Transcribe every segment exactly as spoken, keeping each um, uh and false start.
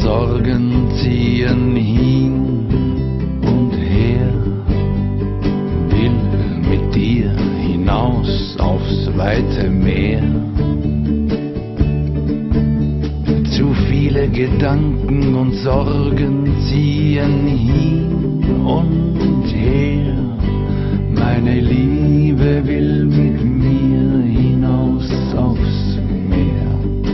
Sorgen ziehen hin und her, will mit dir hinaus aufs weite Meer. Zu viele Gedanken und Sorgen ziehen hin und her, meine Liebe will mit mir hinaus aufs Meer.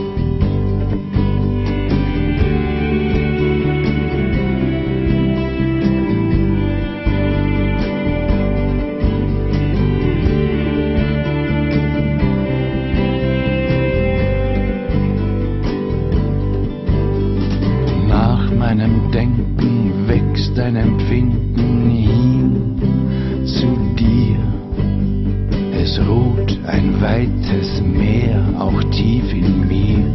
Nach meinem Denken wächst ein Empfinden hin zu dir. Es ruht ein weites Meer, auch tief in mir.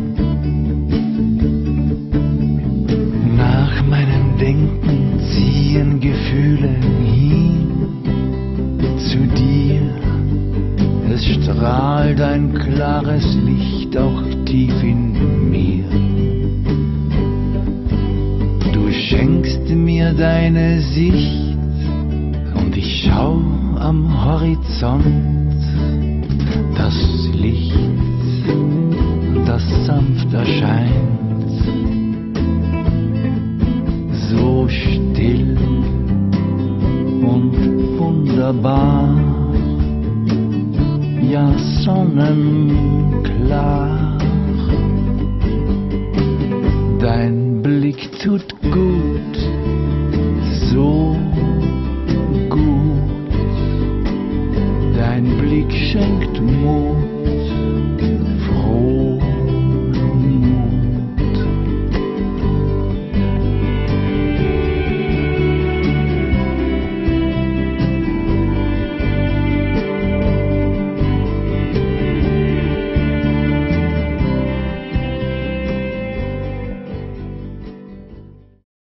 Nach meinem Denken ziehen Gefühle hin zu dir. Es strahlt ein klares Licht, auch tief in mir. Du schenkst mir deine Sicht und ich schau am Horizont das Licht, das sanft erscheint, so still und wunderbar, ja sonnenklar. Dein Blick tut gut